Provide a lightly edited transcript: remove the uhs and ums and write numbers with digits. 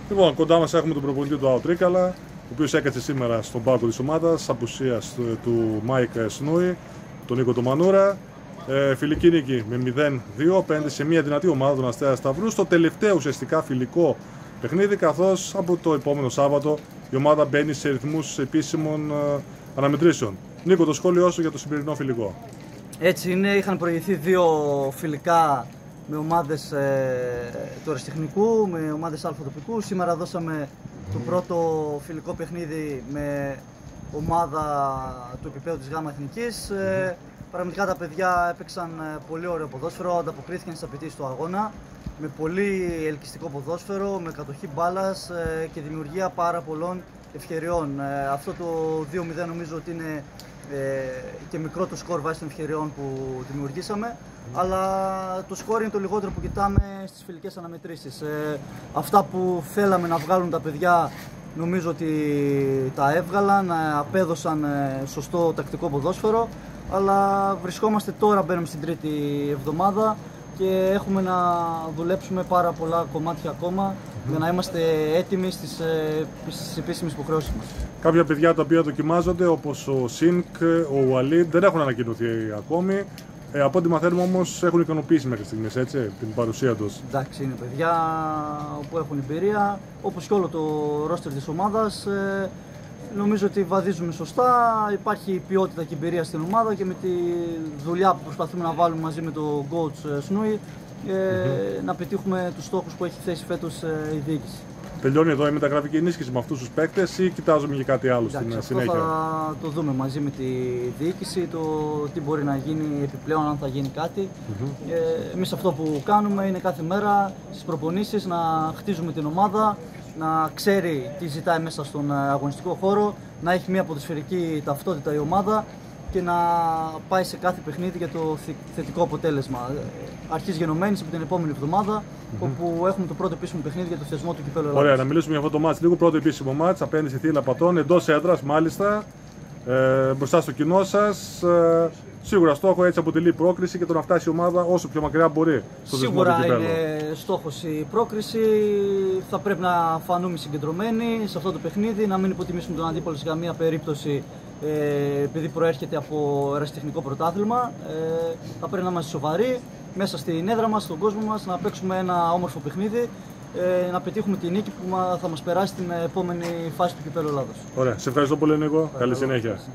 Λοιπόν, κοντά μας έχουμε τον προπονητή του ΑΟ Τρίκαλα, ο οποίος έκατσε σήμερα στον πάγκο της ομάδας, απουσίας του Μάικ Σνούι, τον Νίκο του Μανούρα. Φιλική νίκη με 0-2 απέναντι σε μια δυνατή ομάδα των Αστέρα Σταυρού, στο τελευταίο ουσιαστικά φιλικό παιχνίδι, καθώς από το επόμενο Σάββατο η ομάδα μπαίνει σε ρυθμούς επίσημων αναμετρήσεων. Νίκο, το σχόλιο σου για το σημερινό φιλικό. Έτσι είναι, είχαν προηγηθεί δύο φιλικά με ομάδες του αριστεχνικού, με ομάδες αλφατοπικού. Σήμερα δώσαμε το πρώτο φιλικό παιχνίδι με ομάδα του επίπεδου της ΓΑΜΑ Εθνικής. Πραγματικά τα παιδιά έπαιξαν πολύ ωραίο ποδόσφαιρο, ανταποκρίθηκαν στις απαιτήσεις του αγώνα με πολύ ελκυστικό ποδόσφαιρο, με κατοχή μπάλας και δημιουργία πάρα πολλών ευκαιριών. Αυτό το 2-0 νομίζω ότι είναι και μικρό το σκορ βάσει των ευκαιριών που δημιουργήσαμε, αλλά το σκορ είναι το λιγότερο που κοιτάμε στις φιλικές αναμετρήσεις. Αυτά που θέλαμε να βγάλουν τα παιδιά νομίζω ότι τα έβγαλαν, απέδωσαν σωστό τακτικό ποδόσφαιρο, αλλά βρισκόμαστε τώρα, μπαίνουμε στην τρίτη εβδομάδα και έχουμε να δουλέψουμε πάρα πολλά κομμάτια ακόμα για να είμαστε έτοιμοι στις επίσημες υποχρεώσεις μας. Κάποια παιδιά τα οποία δοκιμάζονται, όπως ο Σίνκ, ο Ουαλίντ, δεν έχουν ανακοινωθεί ακόμη. Από ό,τι μαθαίνουμε όμως έχουν ικανοποιήσει μέχρι στιγμής, έτσι, την παρουσία τους. Εντάξει, είναι παιδιά που έχουν εμπειρία, όπως και όλο το ρόστερ της ομάδας. Νομίζω ότι βαδίζουμε σωστά, υπάρχει ποιότητα και εμπειρία στην ομάδα και με τη δουλειά που προσπαθούμε να βάλουμε μαζί με τον coach Σνούι να πετύχουμε τους στόχους που έχει θέσει φέτος η διοίκηση. Τελειώνει εδώ η μεταγραφική ενίσχυση με αυτούς τους παίκτες ή κοιτάζουμε για κάτι άλλο στην συνέχεια? Θα το δούμε μαζί με τη διοίκηση, το τι μπορεί να γίνει επιπλέον, αν θα γίνει κάτι. Εμείς αυτό που κάνουμε είναι κάθε μέρα στις προπονήσεις να χτίζουμε την ομάδα, να ξέρει τι ζητάει μέσα στον αγωνιστικό χώρο, να έχει μια ποδοσφαιρική ταυτότητα η ομάδα και να πάει σε κάθε παιχνίδι για το θετικό αποτέλεσμα. Αρχής γενομένης από την επόμενη εβδομάδα, όπου έχουμε το πρώτο επίσημο παιχνίδι για το θεσμό του Κυπέλλου Ελλάδας. Ωραία, να μιλήσουμε για αυτό το μάτς λίγο. Πρώτο επίσημο μάτς απέναντι στη Θήνα Πατών, εντός έδρας μάλιστα, μπροστά στο κοινό σας. Σίγουρα στόχο έτσι αποτελεί πρόκριση και το να φτάσει η ομάδα όσο πιο μακριά μπορεί στο θεσμό του Κυπέλλου. Σίγουρα είναι στόχος η πρόκριση. Θα πρέπει να φανούμε συγκεντρωμένοι σε αυτό το παιχνίδι, να μην υποτιμήσουμε τον αντίπαλο σε καμία περίπτωση επειδή προέρχεται από αεραστεχνικό πρωτάθλημα. Θα πρέπει να είμαστε σοβαροί μέσα στην έδρα μας, στον κόσμο μας, να παίξουμε ένα όμορφο παιχνίδι, να πετύχουμε τη νίκη που θα μας περάσει στην επόμενη φάση του Κυπέλλου Ελλάδος. Ωραία, σε ευχαριστώ πολύ Νίκο. Καλή συνέχεια.